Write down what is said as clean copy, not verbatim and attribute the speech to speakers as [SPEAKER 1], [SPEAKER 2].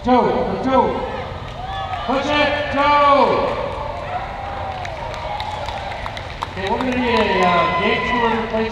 [SPEAKER 1] Joe, let's go. Push it, Joe. Okay, we're going to need a game 2 replacement.